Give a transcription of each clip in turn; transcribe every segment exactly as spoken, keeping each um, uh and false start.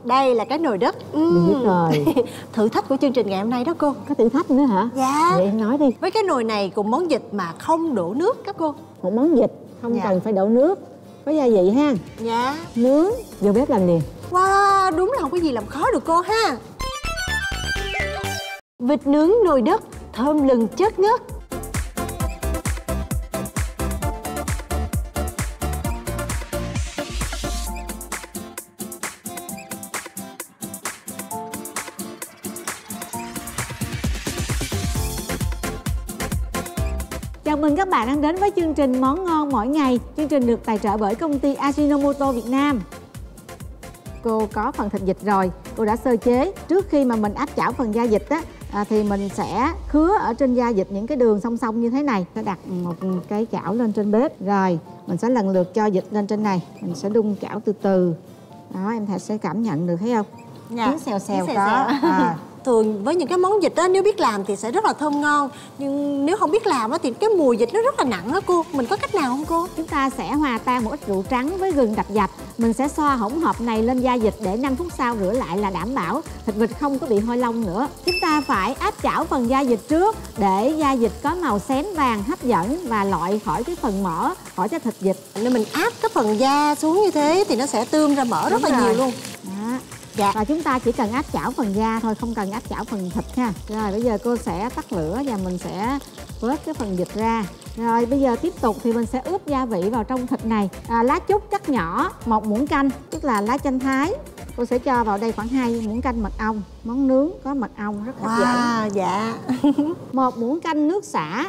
đây là cái nồi đất. Mình biết rồi. Thử thách của chương trình ngày hôm nay đó cô. Có thử thách nữa hả? Dạ. Vậy em nói đi. Với cái nồi này cùng món vịt mà không đổ nước các cô. Một món vịt không Dạ. cần phải đổ nước, có gia vị ha. Dạ. Nướng, vô bếp làm liền. Wow, đúng là không có gì làm khó được cô ha. Vịt nướng nồi đất, thơm lừng chết ngất. Chào mừng các bạn đang đến với chương trình Món Ngon Mỗi Ngày. Chương trình được tài trợ bởi công ty Ajinomoto Việt Nam. Cô có phần thịt vịt rồi, cô đã sơ chế. Trước khi mà mình áp chảo phần da vịt á, à, thì mình sẽ khứa ở trên da vịt những cái đường song song như thế này. Sẽ đặt một cái chảo lên trên bếp. Rồi, mình sẽ lần lượt cho vịt lên trên này. Mình sẽ đun chảo từ từ. Đó, em sẽ cảm nhận được thấy không? Dạ. Tiếng xèo xèo Tiếng có. À. Thường với những cái món vịt đó, nếu biết làm thì sẽ rất là thơm ngon. Nhưng nếu không biết làm thì cái mùi vịt nó rất là nặng đó cô. Mình có cách nào không cô? Chúng ta sẽ hòa tan một ít rượu trắng với gừng đập dập. Mình sẽ xoa hỗn hợp này lên da vịt để năm phút sau rửa lại là đảm bảo thịt vịt không có bị hôi lông nữa. Chúng ta phải áp chảo phần da vịt trước để da vịt có màu xém vàng hấp dẫn và loại khỏi cái phần mỡ, khỏi cái thịt vịt. Nên mình áp cái phần da xuống như thế thì nó sẽ tươm ra mỡ rất Đúng là rồi. nhiều luôn. Đó. Dạ. Và chúng ta chỉ cần áp chảo phần da thôi, không cần áp chảo phần thịt ha. Rồi bây giờ cô sẽ tắt lửa và mình sẽ vớt cái phần vịt ra. Rồi bây giờ tiếp tục thì mình sẽ ướp gia vị vào trong thịt này. À, lá trúc cắt nhỏ, một muỗng canh, tức là lá chanh thái. Cô sẽ cho vào đây khoảng hai muỗng canh mật ong. Món nướng có mật ong rất hấp dẫn. Wow, dạ. Một muỗng canh nước sả,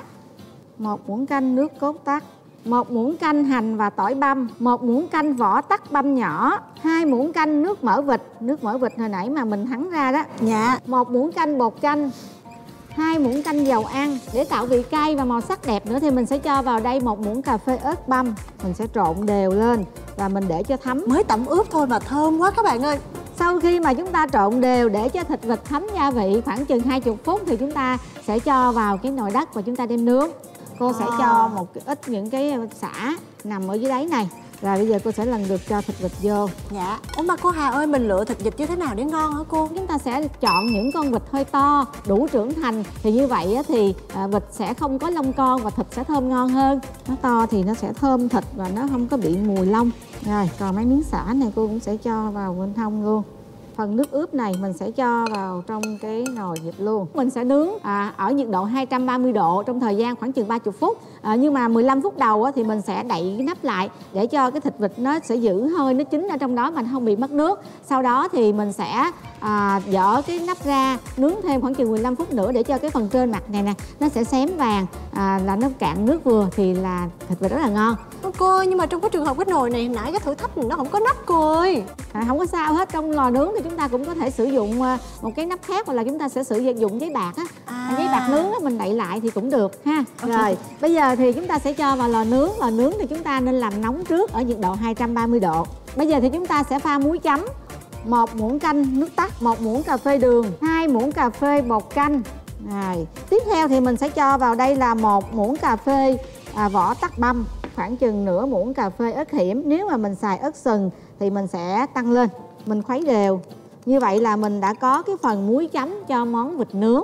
một muỗng canh nước cốt tắc, một muỗng canh hành và tỏi băm, một muỗng canh vỏ tắc băm nhỏ, hai muỗng canh nước mỡ vịt, nước mỡ vịt hồi nãy mà mình thắng ra đó. Dạ. Một muỗng canh bột chanh, hai muỗng canh dầu ăn. Để tạo vị cay và màu sắc đẹp nữa thì mình sẽ cho vào đây một muỗng cà phê ớt băm. Mình sẽ trộn đều lên và mình để cho thấm. Mới tẩm ướp thôi mà thơm quá các bạn ơi. Sau khi mà chúng ta trộn đều để cho thịt vịt thấm gia vị khoảng chừng hai mươi phút thì chúng ta sẽ cho vào cái nồi đất và chúng ta đem nướng. Cô sẽ À. cho một ít những cái sả nằm ở dưới đáy này. Rồi bây giờ cô sẽ lần lượt cho thịt vịt vô. Dạ. Ủa mà cô Hà ơi, mình lựa thịt vịt như thế nào để ngon hả cô? Chúng ta sẽ chọn những con vịt hơi to, đủ trưởng thành. Thì như vậy thì vịt sẽ không có lông con và thịt sẽ thơm ngon hơn. Nó to thì nó sẽ thơm thịt và nó không có bị mùi lông. Rồi còn mấy miếng sả này cô cũng sẽ cho vào bên hông luôn. Phần nước ướp này mình sẽ cho vào trong cái nồi vịt luôn. Mình sẽ nướng à, ở nhiệt độ hai trăm ba mươi độ trong thời gian khoảng chừng ba mươi phút. À, nhưng mà mười lăm phút đầu á, thì mình sẽ đậy cái nắp lại để cho cái thịt vịt nó sẽ giữ hơi, nó chín ở trong đó mà nó không bị mất nước. Sau đó thì mình sẽ à, dỡ cái nắp ra, nướng thêm khoảng chừng mười lăm phút nữa để cho cái phần trên mặt này nè nó sẽ xém vàng, à, là nó cạn nước vừa thì là thịt vịt rất là ngon. Ô cô ơi, nhưng mà trong cái trường hợp cái nồi này nãy cái thử thách nó không có nắp cô ơi. À, không có sao hết, trong lò nướng thì chúng ta cũng có thể sử dụng một cái nắp khác hoặc là chúng ta sẽ sử dụng giấy bạc á, à. giấy bạc nướng á, mình đậy lại thì cũng được ha. Rồi bây giờ thì chúng ta sẽ cho vào lò nướng. Lò nướng thì chúng ta nên làm nóng trước ở nhiệt độ hai trăm ba mươi độ. Bây giờ thì chúng ta sẽ pha muối chấm, một muỗng canh nước tắc, một muỗng cà phê đường, hai muỗng cà phê bột canh. Rồi tiếp theo thì mình sẽ cho vào đây là một muỗng cà phê à, vỏ tắc băm, khoảng chừng nửa muỗng cà phê ớt hiểm. Nếu mà mình xài ớt sừng thì mình sẽ tăng lên. Mình khuấy đều. Như vậy là mình đã có cái phần muối chấm cho món vịt nướng.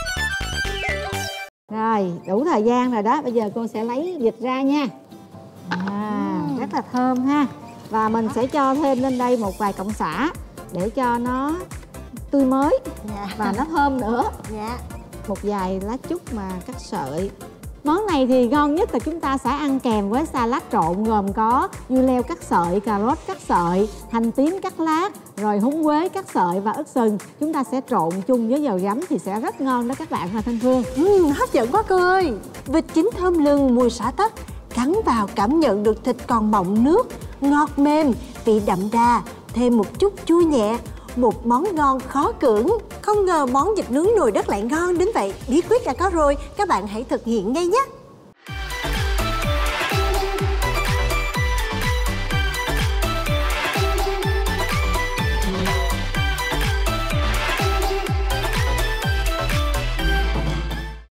Rồi, đủ thời gian rồi đó. Bây giờ cô sẽ lấy vịt ra nha. À, rất là thơm ha. Và mình sẽ cho thêm lên đây một vài cọng sả để cho nó tươi mới, Dạ. và nó thơm nữa. Dạ. Một vài lá trúc mà cắt sợi. Món này thì ngon nhất là chúng ta sẽ ăn kèm với salad trộn gồm có dưa leo cắt sợi, cà rốt cắt sợi, hành tím cắt lát, rồi húng quế cắt sợi và ớt sừng. Chúng ta sẽ trộn chung với dầu giấm thì sẽ rất ngon đó các bạn và Thanh Phương. Ừ, hấp dẫn quá cô ơi. Vịt chín thơm lừng, mùi sả tắc, cắn vào cảm nhận được thịt còn mọng nước, ngọt mềm, vị đậm đà, thêm một chút chua nhẹ. Một món ngon khó cưỡng. Không ngờ món vịt nướng nồi đất lại ngon đến vậy. Bí quyết đã có rồi, các bạn hãy thực hiện ngay nhé.